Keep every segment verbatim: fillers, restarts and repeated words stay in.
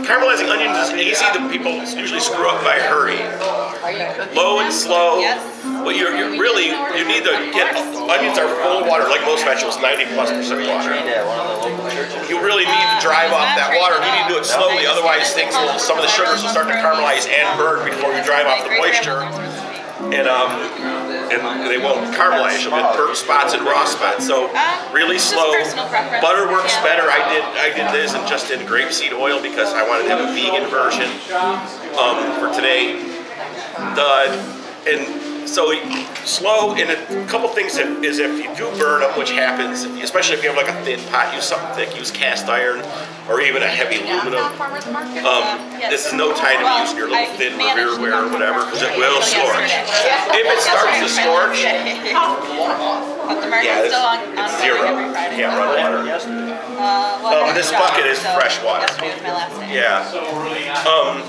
caramelizing onions is easy. The people usually screw up by hurry. Low and slow. Yes. But you're, you're really, you need to get, onions are full of water, like most vegetables, ninety plus percent water. You really need to drive off that water. You need to do it slowly, otherwise things will, some of the sugars will start to caramelize and burn before you drive off the moisture. And um, and they won't caramelize. You'll get burnt spots and raw spots. So really slow. Butter works better. I did I did this and just in grapeseed oil because I wanted to have a vegan version um, for today. The and so slow. And a couple things is if you do burn them, which happens, especially if you have like a thin pot, use something thick. Use cast iron or even a heavy aluminum. Um, this is no time to be using your little thin Revereware or whatever because it will scorch. If it starts to scorch, yeah, it's, it's zero. You can't run water. Um, this bucket is fresh water. Yeah. Um,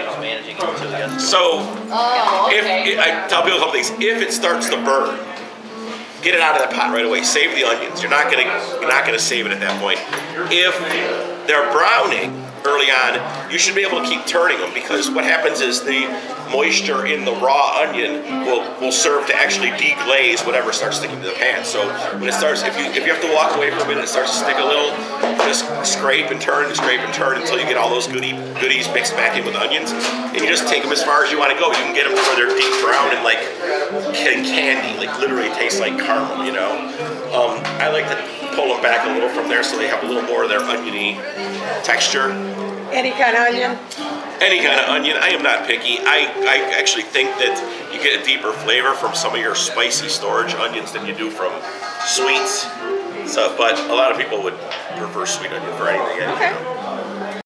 so if I tell people a couple things, if it starts to burn, get it out of that pot right away. Save the onions. You're not gonna you're not gonna save it at that point. If they're browning early on, you should be able to keep turning them because what happens is the moisture in the raw onion will, will serve to actually deglaze whatever starts sticking to the pan. So when it starts, if you if you have to walk away for a minute, it starts to stick a little, just scrape and turn and scrape and turn until you get all those goodie, goodies mixed back in with onions. And you just take them as far as you want to go. You can get them to where they're deep brown and like candy, like literally tastes like caramel, you know. Um, I like to pull them back a little from there so they have a little more of their oniony texture. Any kind of onion? Any kind of onion. I am not picky. I, I actually think that you get a deeper flavor from some of your spicy storage onions than you do from sweets. So, but a lot of people would prefer sweet onion for anything. Okay.